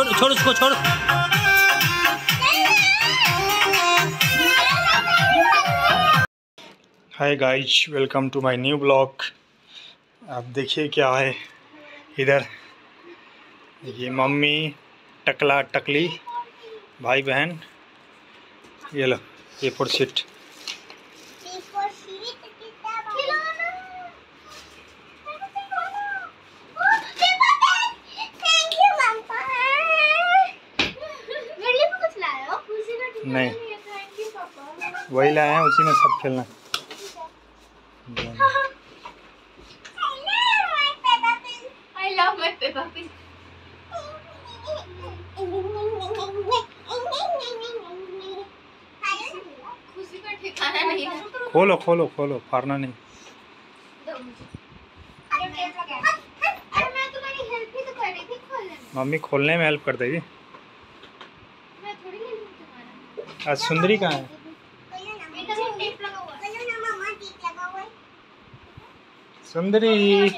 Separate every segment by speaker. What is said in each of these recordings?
Speaker 1: छोड़ छोड़ उसको छोड़। Hi guys, welcome to my new blog. आप देखिए क्या है इधर। ये मम्मी, टकला टकली, भाई बहन। ये लो, ये फॉर सीट। नहीं, वही लाए हैं, उसी में सब खेलना। खोलो खोलो खोलो, फाड़ना नहीं। मम्मी खोलने में हेल्प कर देगी। आज सुंदरी कहाँ है? सुंदरी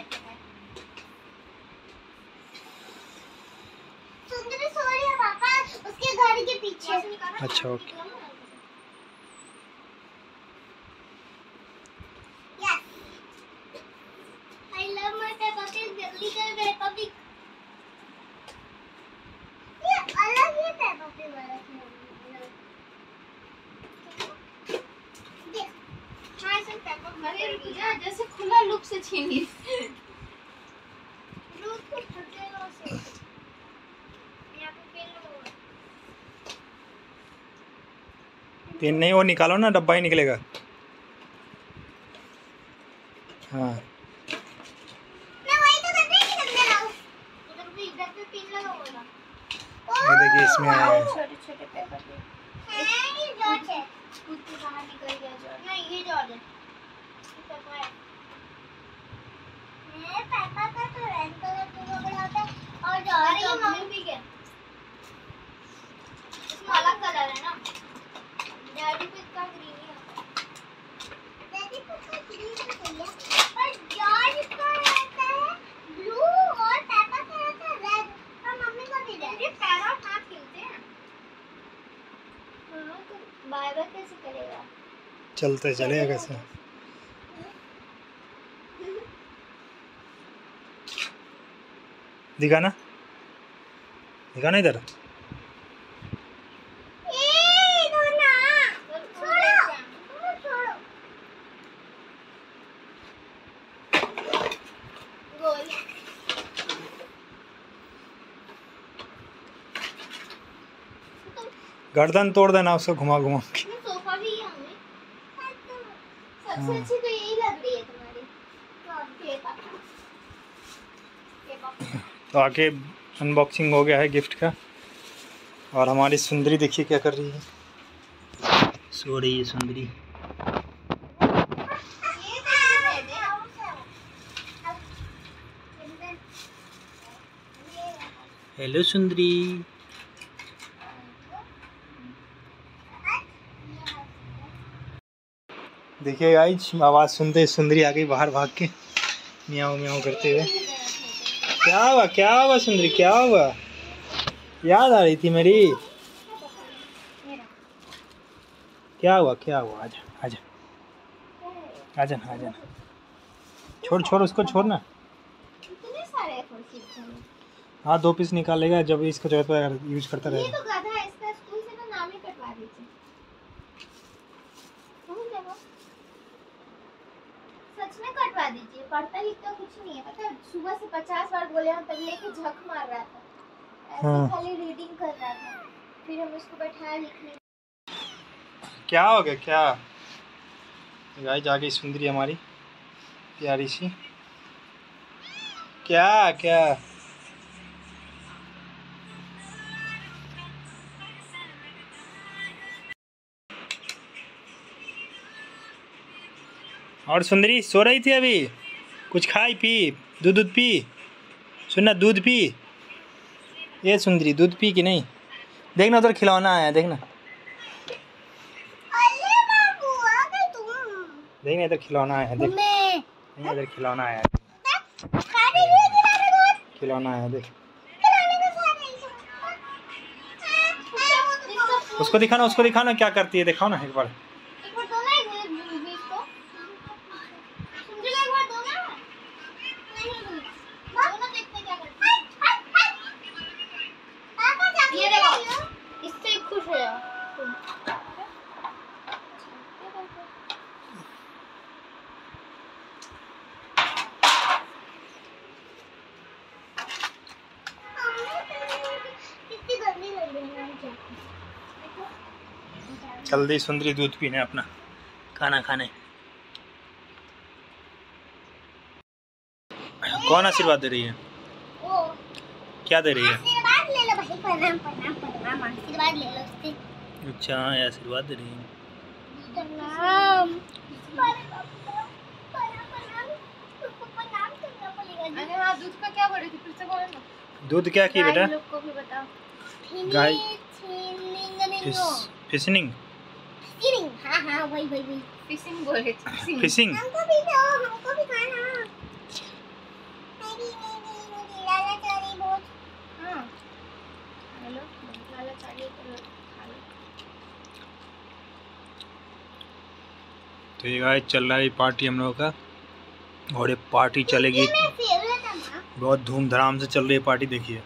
Speaker 1: सो रही है पापा, उसके घर के पीछे। अच्छा okay. I love my Peppa Pig. जल्दी कर Peppa Pig। ये अलग ही Peppa Pig वाला है। हाँ इसे Peppa Pig जैसे खुला लुक से छीनी। लुक को फटेगा उसे। यहाँ पे पेन लगा। पेन नहीं, वो निकालो ना, डब्बा ही निकलेगा। हाँ देखिए इसमें छोटे-छोटे पेपर हैं। ये जॉर्ज है। खुद से बाहर निकल गया जॉर्ज। नहीं ये जॉर्ज है। पेपर है। ये पेपर का तो रेड कलर का बड़ा होता है और जॉर्ज ये मम्मी भी है। इसमें अलग कलर है ना। डैडी पे इसका ग्रीन ही होता है। डैडी पे इसका ग्रीन चाहिए। पर जॉर्ज का रहता है ब्लू और पेपर का रहता है रेड। और मम्मी को भी दे। ये पैरोट हाथ खेलते हैं। हाँ तो बाय बाय कैसे करेगा? चलते चलेगा कैसे? दिखाना, दिखाना इधर। गर्दन तोड़ देना उसको घुमा घुमा के। सोफा भी है हमें। सबसे अच्छी तो यही लग रही है तुम्हारी। तो आके अनबॉक्सिंग हो गया है गिफ्ट का। और हमारी सुंदरी देखिए क्या कर रही है। सो रही है सुंदरी। हेलो सुंदरी। देखिए गाइस, आवाज़ सुनते ही सुंदरी आ गई बाहर भाग के, म्याऊं म्याऊं करते हुए। क्या हुआ, क्या हुआ सुंदरी, क्या हुआ? याद आ रही थी मेरी? क्या हुआ, क्या हुआ? आजा आजा आजा आजा। छोड़ छोड़ उसको, छोड़ना। हाँ 2 पीस निकालेगा जब इसको जरूरत पड़ेगा, यूज करता रहेगा। ये तो गधा है, इसका स्कूल से ना नाम ही कटवा दीजिए। सच में कटवा दीजिए, पढ़ता लिखता कुछ नहीं है। पता है सुबह से 50 बार बोले हम, तब लेके झक मार रहा था। ऐसे खाली रीडिंग कर रहा था। फिर हम उसको बैठाया लिखने। क्या हो गया क्या? गाइस आ गई सुंदरी हमारी प्यारी सी। क्या क्या? और सुंदरी सो रही थी अभी? कुछ खाई पी, दूध पी? सुनना, दूध पी। ये सुंदरी दूध पी कि नहीं? देखना उधर खिलौना आया, देखना। देखना इधर खिलौना आया, देख। इधर खिलौना आया, खिलौना आया देख।
Speaker 2: उसको दिखाना क्या करती है, दिखाओ ना एक बार।
Speaker 1: एक बार दो ना बीज को, सुंदरी को एक बार दो ना। नहीं दो ना, देखते क्या करती है। ये देखो, इससे खुश हो जाओ।
Speaker 2: जल्दी सुंदरी दूध पीने, अपना खाना खाने। कौन आशीर्वाद दे रही है?
Speaker 1: वो
Speaker 2: क्या दे रही है?
Speaker 1: आशीर्वाद ले लो भाई, प्रणाम प्रणाम प्रणाम, आशीर्वाद ले लो उससे।
Speaker 2: अच्छा, आशीर्वाद दे रही है।
Speaker 1: प्रणाम प्रणाम करना पड़ेगा। अरे हाँ, दूध का क्या बोले थे, फिर से बोलो ना।
Speaker 2: दूध क्या की बेटा?
Speaker 1: लोग को भी बताओ।
Speaker 2: गाय फिशिंग।
Speaker 1: हाँ हाँ, वही फिशिंग बोले थे।
Speaker 2: फिशिंग
Speaker 1: हमको भी दो, हमको भी खाना। नहीं लालच आ रही बहुत। हाँ हेलो, लालच आ रही है तो खा लो।
Speaker 2: तो ये गाइस चल रहा है पार्टी हम लोगों का, और ये पार्टी चलेगी बहुत धूमधाम से चल रही है पार्टी। देखिए,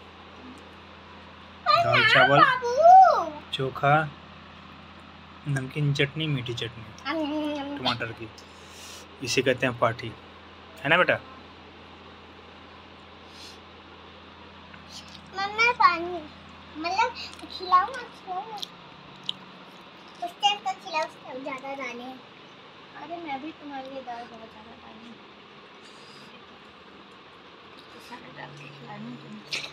Speaker 2: दाल चावल चोखा, नमकीन चटनी, मीठी चटनी टमाटर की, इसे कहते हैं पार्टी, है ना बेटा?
Speaker 1: मम्मा पानी मतलब खिलाओ ना उस टाइम तक खिलाओ, उस टाइम ज़्यादा डाले। अरे मैं भी तुम्हारे लिए दाल बहुत ज़्यादा डाली, सारा डाल के खिलानी तुम।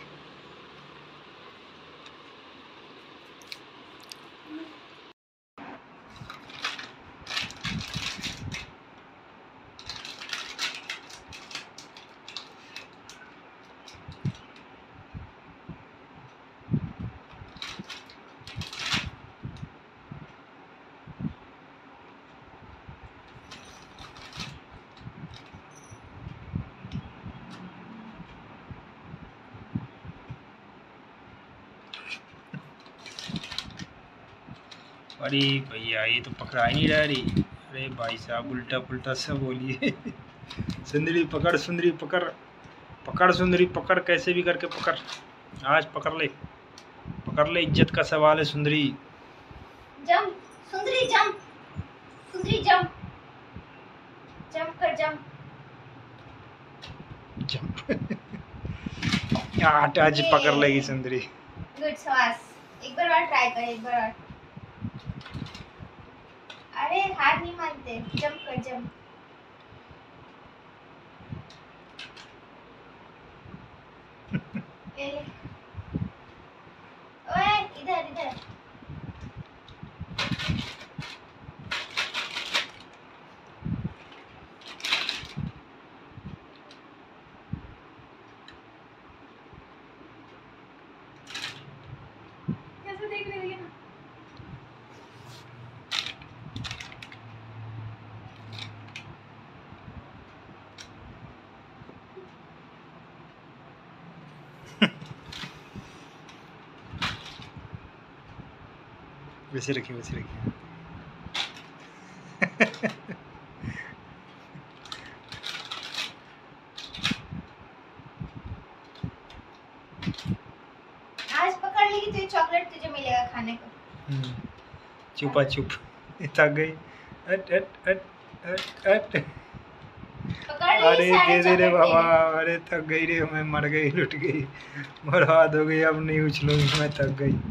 Speaker 2: अरे भैया, ये तो पकड़ा ही नहीं रहा रही। अरे भाई साहब, उल्टा पुल्टा सब बोलिए। सुंदरी पकड़, सुंदरी पकड़, पकड़ सुंदरी पकड़, कैसे भी करके पकड़, आज पकड़ ले, पकड़ ले, इज्जत का सवाल है सुंदरी।
Speaker 1: Jump Sundari, jump Sundari, jump jump कर, जंप
Speaker 2: जंप। आज पकड़ लेगी सुंदरी।
Speaker 1: गुड श्वास, एक बार और ट्राई कर, एक बार और। अरे हाथ नहीं मारते, जंप कर, जंप। ले ले, ओए इधर इधर। कैसे देख रही है ना?
Speaker 2: वैसे रखिए, वैसे रखिए।
Speaker 1: आज पकड़ लेगी तो ये चॉकलेट तुझे मिलेगा खाने को।
Speaker 2: चुपा चुप, थक गई। अट अट अट अट अट।
Speaker 1: पकड़
Speaker 2: अरे
Speaker 1: ली सारे
Speaker 2: दे दे रे
Speaker 1: चॉकलेट
Speaker 2: बाबा,
Speaker 1: तेरे।
Speaker 2: अरे थक गई रे, मैं मर गई, लुट गई, बर्बाद हो गई, अब नहीं उछलूंगी, मैं थक गई।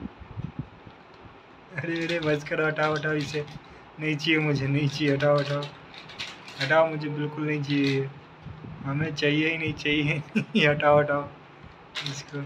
Speaker 2: अरे अरे बस करो, हटाओ हटाओ इसे, नहीं चाहिए मुझे, नहीं चाहिए, हटाओ हटाओ हटाओ, मुझे बिल्कुल नहीं चाहिए, हमें चाहिए ही नहीं, चाहिए ही नहीं। हटाओ हटाओ इसको।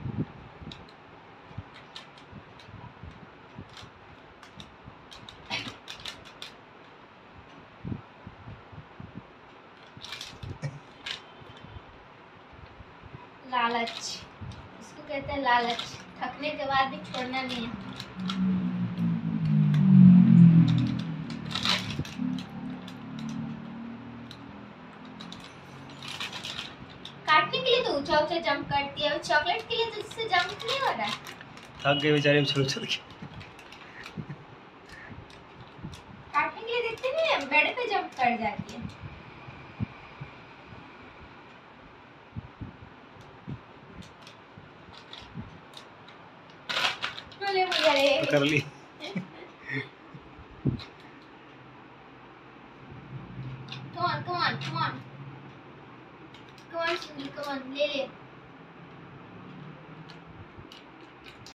Speaker 1: लालच, इसको कहते हैं लालच, थकने के बाद भी छोड़ना नहीं है। काटने के लिए तो ऊंचा ऊंचा जंप करती है, चॉकलेट के लिए तो इससे जंप नहीं हो रहा है।
Speaker 2: थक गए बेचारे, उछल उछल के।
Speaker 1: बेड पे जंप कर जाती है। अरे भैया रे।
Speaker 2: पकड़ ली।
Speaker 1: Come on, come on, come on. Come on, Sunil, come on, ले ले।